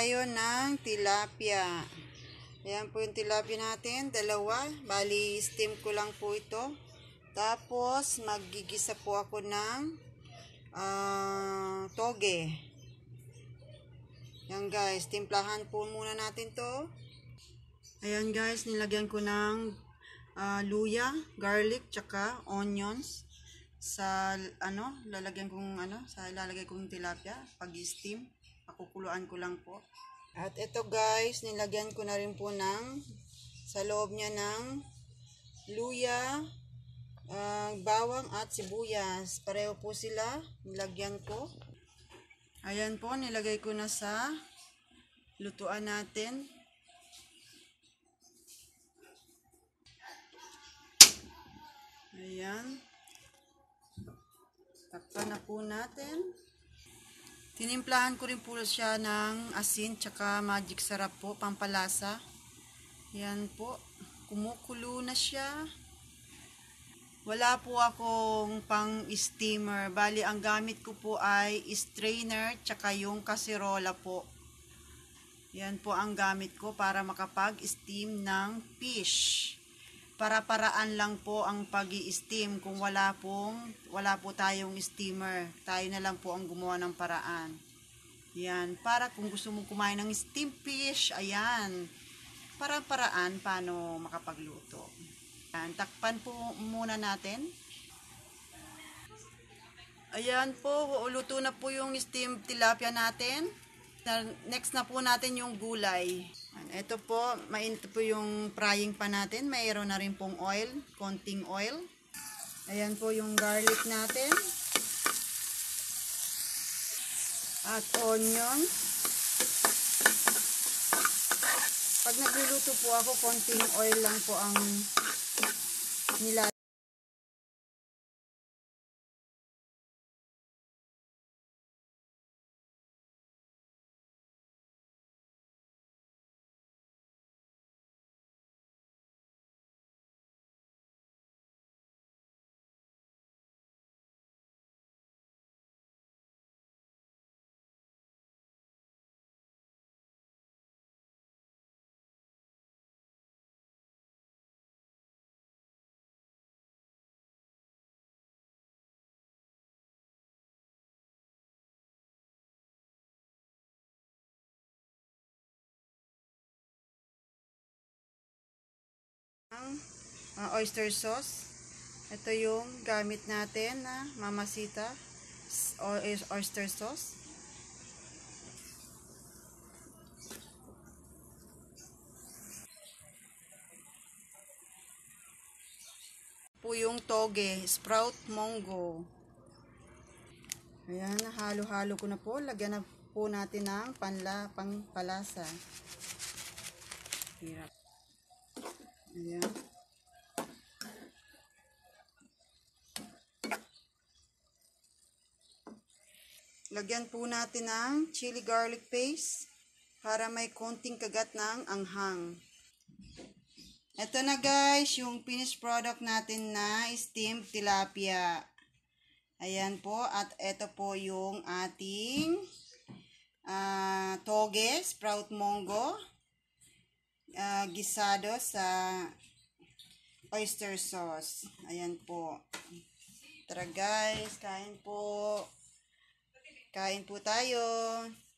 tayo ng tilapia. Ayan po yung tilapia natin, dalawa. Bali, steam ko lang po ito. Tapos, maggigisa po ako ng toge. Ayan guys, timplahan po muna natin to. Ayan guys, nilagyan ko ng luya, garlic, tsaka onions. Sa lalagyan kong ilalagay kong tilapia pag steam. Pakukuluan ko lang po. At ito guys, nilagyan ko na rin po sa loob niya ng luya, bawang at sibuyas. Pareho po sila, nilagyan ko. Ayan po, nilagay ko na sa lutuan natin. Ayan. Takpan na po natin. Tinimplahan ko rin po siya ng asin tsaka magic sarap po, pampalasa. Yan po. Kumukulo na siya. Wala po akong pang steamer. Bali, ang gamit ko po ay strainer tsaka yung kaserola po. Yan po ang gamit ko para makapag-steam ng fish. Para-paraan lang po ang pag-i-steam kung wala po tayong steamer. Tayo na lang po ang gumawa ng paraan. Yan, para kung gusto mong kumain ng steam fish, ayan. Para-paraan paano makapagluto. Yan, takpan po muna natin. Ayan po, luto na po yung steam tilapia natin. Next na po natin yung gulay. Ito po, mainit po yung frying pan natin. Mayroon na rin pong oil, konting oil. Ayan po yung garlic natin. At onion. Pag nagluluto po ako, konting oil lang po ang nilalagay. Oyster sauce. Ito yung gamit natin na mamasita oyster sauce. Po yung toge, sprout munggo. Ayan, halo-halo ko na po. Lagyan na po natin ng pangpalasa. Hirap. Ayan. Lagyan po natin ng chili garlic paste para may konting kagat ng anghang. Ito na guys, yung finished product natin na steamed tilapia. Ayan po, at ito po yung ating toge, sprout munggo, gisado sa oyster sauce. Ayan po. Tara guys, kain po. Kain po tayo.